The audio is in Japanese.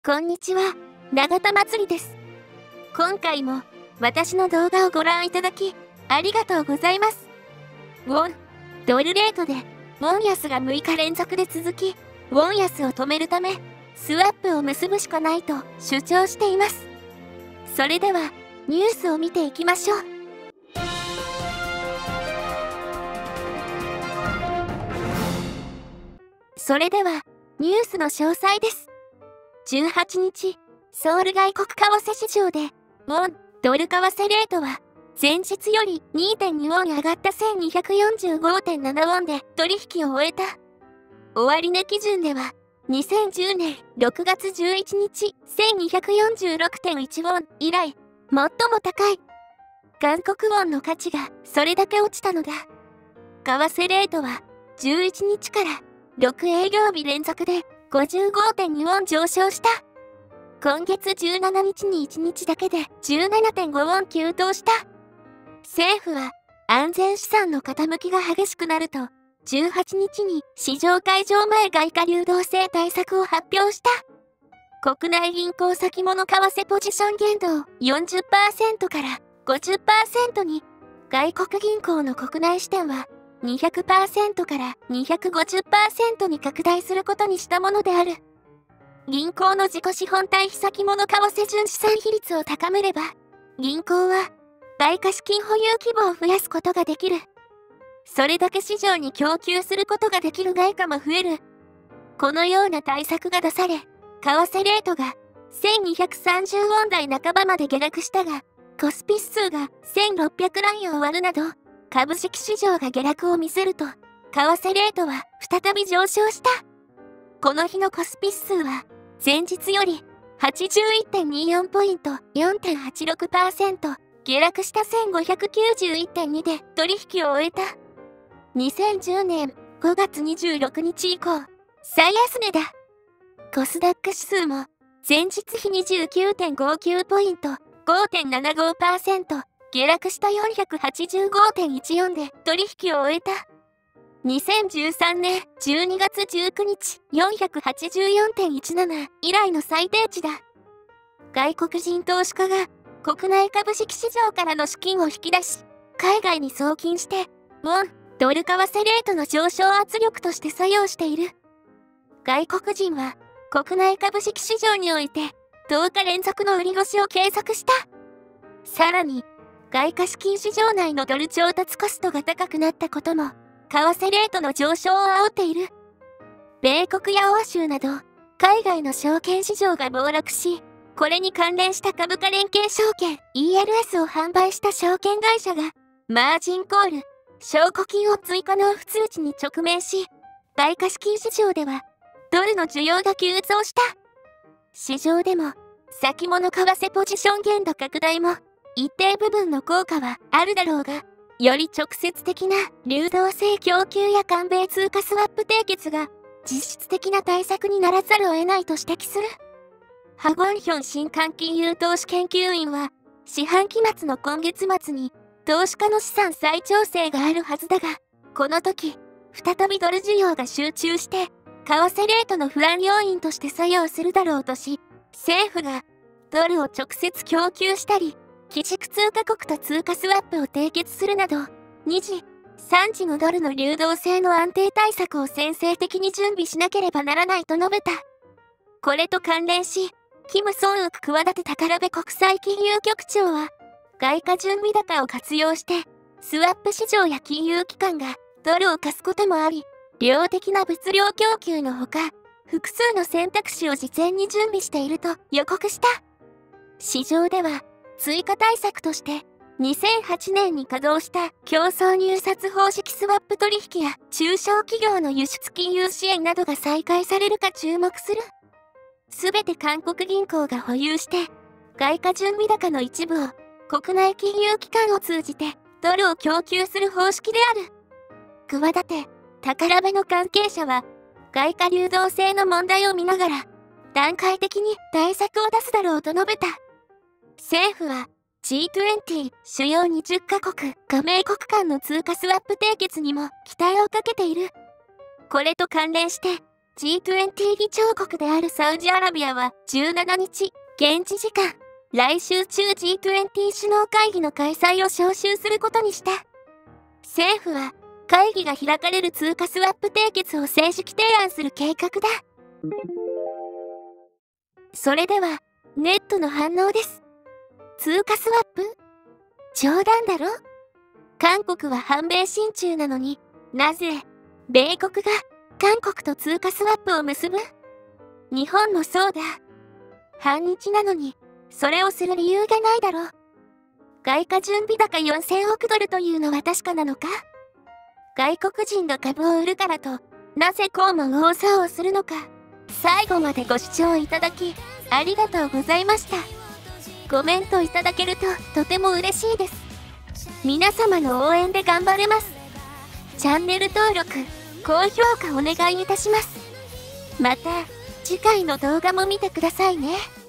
こんにちは、永田まつりです。今回も私の動画をご覧いただき、ありがとうございます。ウォン、ドルレートで、ウォン安が6日連続で続き、ウォン安を止めるため、スワップを結ぶしかないと主張しています。それでは、ニュースを見ていきましょう。それでは、ニュースの詳細です。18日、ソウル外国為替市場で、ウォン、ドル為替レートは、前日より 2.2 ウォン上がった 1245.7 ウォンで取引を終えた。終値基準では、2010年6月11日 1246.1 ウォン以来、最も高い。韓国ウォンの価値がそれだけ落ちたのだ。為替レートは、11日から6営業日連続で、55.2 ウォン上昇した。今月17日に1日だけで 17.5 ウォン急騰した。政府は安全資産の傾きが激しくなると、18日に市場開場前外貨流動性対策を発表した。国内銀行先物為替ポジション限度を 40% から 50% に、外国銀行の国内支店は200% から 250% に拡大することにしたものである。銀行の自己資本対比先物為替純資産比率を高めれば、銀行は外貨資金保有規模を増やすことができる。それだけ市場に供給することができる外貨も増える。このような対策が出され、為替レートが1230ウォン台半ばまで下落したが、コスピ指数が1600ラインを割るなど、株式市場が下落を見せると、為替レートは再び上昇した。この日のコスピ指数は、前日より 81.24 ポイント 4.86% 下落した 1591.2 で取引を終えた。2010年5月26日以降、最安値だ。コスダック指数も、前日比 29.59 ポイント 5.75%下落した 485.14 で取引を終えた。2013年12月19日 484.17 以来の最低値だ。外国人投資家が国内株式市場からの資金を引き出し、海外に送金して、ウォン、ドル為替レートの上昇圧力として作用している。外国人は国内株式市場において10日連続の売り越しを継続した。さらに、外貨資金市場内のドル調達コストが高くなったことも、為替レートの上昇を煽っている。米国や欧州など、海外の証券市場が暴落し、これに関連した株価連携証券 ELS を販売した証券会社が、マージンコール、証拠金を追加納付通知に直面し、外貨資金市場では、ドルの需要が急増した。市場でも、先物為替ポジション限度拡大も、一定部分の効果はあるだろうが、より直接的な流動性供給や韓米通貨スワップ締結が実質的な対策にならざるを得ないと指摘する。ハゴンヒョン新韓金融投資研究員は、四半期末の今月末に投資家の資産再調整があるはずだが、この時、再びドル需要が集中して、為替レートの不安要因として作用するだろうとし、政府がドルを直接供給したり、基軸通貨国と通貨スワップを締結するなど、2次、3次のドルの流動性の安定対策を先制的に準備しなければならないと述べた。これと関連し、キム・ソンウク企て宝部国際金融局長は、外貨準備高を活用して、スワップ市場や金融機関がドルを貸すこともあり、量的な物量供給のほか、複数の選択肢を事前に準備していると予告した。市場では、追加対策として、2008年に稼働した競争入札方式スワップ取引や中小企業の輸出金融支援などが再開されるか注目する。すべて韓国銀行が保有して、外貨準備高の一部を国内金融機関を通じてドルを供給する方式である。企て、宝部の関係者は、外貨流動性の問題を見ながら、段階的に対策を出すだろうと述べた。政府は G20 主要20カ国加盟国間の通貨スワップ締結にも期待をかけている。これと関連して G20 議長国であるサウジアラビアは17日、現地時間、来週中 G20 首脳会議の開催を招集することにした。政府は、会議が開かれる通貨スワップ締結を正式提案する計画だ。それでは、ネットの反応です。通貨スワップ？冗談だろ？韓国は反米親中なのに、なぜ、米国が韓国と通貨スワップを結ぶ？日本もそうだ。反日なのに、それをする理由がないだろう。外貨準備高4000億ドルというのは確かなのか？外国人の株を売るからと、なぜこうも右往左往するのか。最後までご視聴いただき、ありがとうございました。コメントいただけるととても嬉しいです。皆様の応援で頑張れます。チャンネル登録、高評価お願いいたします。また、次回の動画も見てくださいね。